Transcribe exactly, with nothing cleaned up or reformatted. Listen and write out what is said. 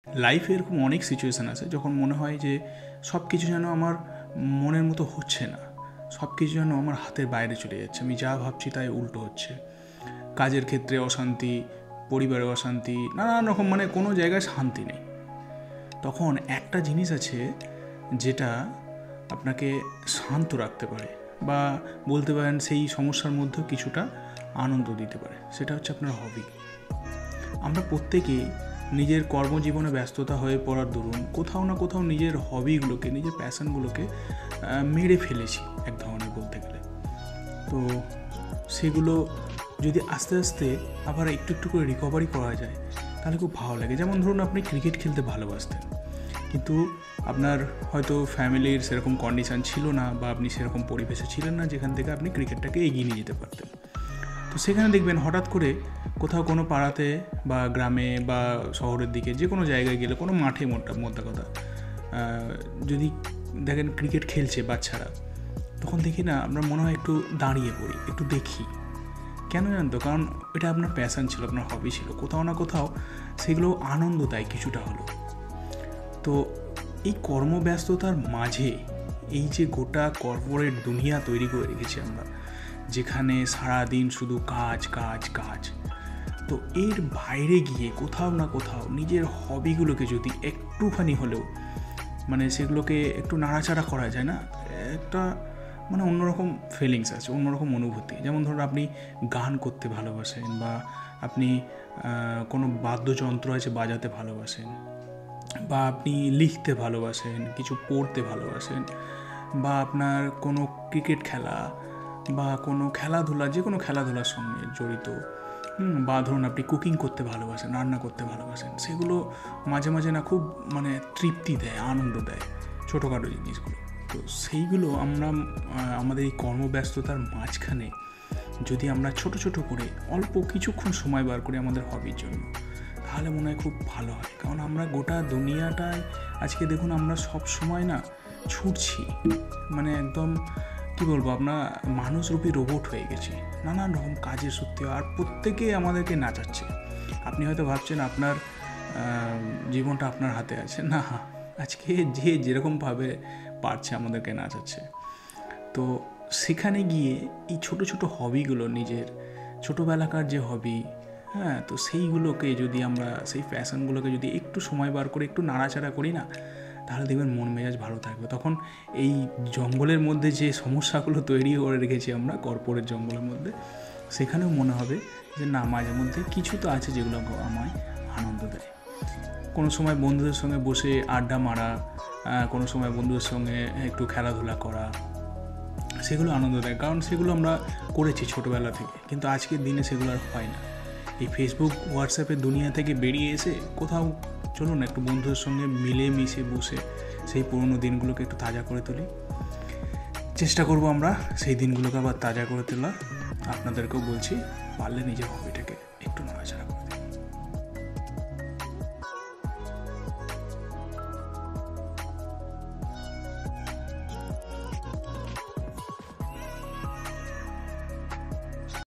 লাইফে এরকম অনেক সিচুয়েশান আছে যখন মনে হয় যে সব কিছু যেন আমার মনের মতো হচ্ছে না, সব কিছু যেন আমার হাতের বাইরে চলে যাচ্ছে, আমি যা ভাবছি তাই উল্টো হচ্ছে। কাজের ক্ষেত্রে অশান্তি, পরিবারে অশান্তি, নানান রকম, মানে কোনো জায়গায় শান্তি নেই। তখন একটা জিনিস আছে যেটা আপনাকে শান্ত রাখতে পারে, বা বলতে পারেন সেই সমস্যার মধ্যেও কিছুটা আনন্দ দিতে পারে, সেটা হচ্ছে আপনার হবি। আমরা প্রত্যেকেই নিজের কর্মজীবনে ব্যস্ততা হয়ে পড়ার দরুন কোথাও না কোথাও নিজের হবিগুলোকে, নিজের প্যাশনগুলোকে মেরে ফেলেছি এক ধরনের বলতে গেলে। তো সেগুলো যদি আস্তে আস্তে আবার একটু একটু করে রিকভারি করা যায় তাহলে খুব ভালো লাগে। যেমন ধরুন আপনি ক্রিকেট খেলতে ভালোবাসতেন, কিন্তু আপনার হয়তো ফ্যামিলির সেরকম কন্ডিশান ছিল না, বা আপনি সেরকম পরিবেশে ছিলেন না যেখান থেকে আপনি ক্রিকেটটাকে এগিয়ে নিয়ে যেতে পারতেন। তো সেখানে দেখবেন হঠাৎ করে কোথাও কোনো পাড়াতে বা গ্রামে বা শহরের দিকে যে কোনো জায়গায় গেলে, কোনো মাঠে মোটা মোদ্দা কথা, যদি দেখেন ক্রিকেট খেলছে বাচ্চারা, তখন দেখি না আপনার মনে হয় একটু দাঁড়িয়ে পড়ি, একটু দেখি। কেন জানতো? কারণ এটা আপনার প্যাশন ছিল, আপনার হবি ছিল, কোথাও না কোথাও সেগুলো আনন্দ দেয় কিছুটা হলো। তো এই কর্মব্যস্ততার মাঝে এই যে গোটা কর্পোরেট দুনিয়া তৈরি করে রেখেছি আমরা, যেখানে সারাদিন শুধু কাজ কাজ কাজ, তো এর বাইরে গিয়ে কোথাও না কোথাও নিজের হবিগুলোকে যদি একটুখানি হলেও, মানে সেগুলোকে একটু নাড়াচাড়া করা যায় না, একটা মানে অন্যরকম ফিলিংস আছে, অন্যরকম অনুভূতি। যেমন ধরুন আপনি গান করতে ভালোবাসেন, বা আপনি কোনো বাদ্যযন্ত্র আছে বাজাতে ভালোবাসেন, বা আপনি লিখতে ভালোবাসেন, কিছু পড়তে ভালোবাসেন, বা আপনার কোনো ক্রিকেট খেলা বা কোনো খেলাধুলা, যে কোনো খেলাধুলার সঙ্গে জড়িত, বা ধরুন আপনি কুকিং করতে ভালোবাসেন, রান্না করতে ভালোবাসেন, সেগুলো মাঝে মাঝে না খুব মানে তৃপ্তি দেয়, আনন্দ দেয়, ছোটোখাটো জিনিসগুলো। তো সেইগুলো আমরা আমাদের এই কর্মব্যস্ততার মাঝখানে যদি আমরা ছোট ছোট করে অল্প কিছুক্ষণ সময় বার করি আমাদের হবির জন্য, তাহলে মনে হয় খুব ভালো হয়। কারণ আমরা গোটা দুনিয়াটায় আজকে দেখুন আমরা সব সময় না ছুটছি, মানে একদম কী বলবো, আপনার মানুষরূপী রোবট হয়ে গেছি, নানান রকম কাজের সত্যি, আর প্রত্যেকে আমাদেরকে নাচাচ্ছে। আপনি হয়তো ভাবছেন আপনার জীবনটা আপনার হাতে আছে, না, আজকে যে যেরকমভাবে পারছে আমাদেরকে নাচাচ্ছে। তো সেখানে গিয়ে এই ছোটো ছোটো হবিগুলো, নিজের ছোটোবেলাকার যে হবি, হ্যাঁ, তো সেইগুলোকে যদি আমরা, সেই প্যাশনগুলোকে যদি একটু সময় বার করে একটু নাড়াচাড়া করি না, তাহলে দেখবেন মন মেজাজ ভালো থাকবে। তখন এই জঙ্গলের মধ্যে যে সমস্যাগুলো তৈরি করে রেখেছি আমরা কর্পোরেট জঙ্গলের মধ্যে, সেখানেও মনে হবে যে না, মাঝে মধ্যে কিছু তো আছে যেগুলো আমায় আনন্দ দেয়। কোনো সময় বন্ধুদের সঙ্গে বসে আড্ডা মারা, কোনো সময় বন্ধুদের সঙ্গে একটু খেলাধুলা করা, সেগুলো আনন্দ দেয়, কারণ সেগুলো আমরা করেছি ছোটোবেলা থেকে। কিন্তু আজকের দিনে সেগুলো আর হয় না। এই ফেসবুক হোয়াটসঅ্যাপের দুনিয়া থেকে বেরিয়ে এসে কোথাও চলুন একটু বন্ধুদের সঙ্গে মিলে মিশে বসে সেই পুরনো দিনগুলোকে একটু তাজা করে তুলি। চেষ্টা করব আমরা সেই দিনগুলোকে আবার তাজা করে তোলা। আপনাদেরকেও বলছি, পারলে নিজের হবিটাকে একটু নাড়াচাড়া করে দিন।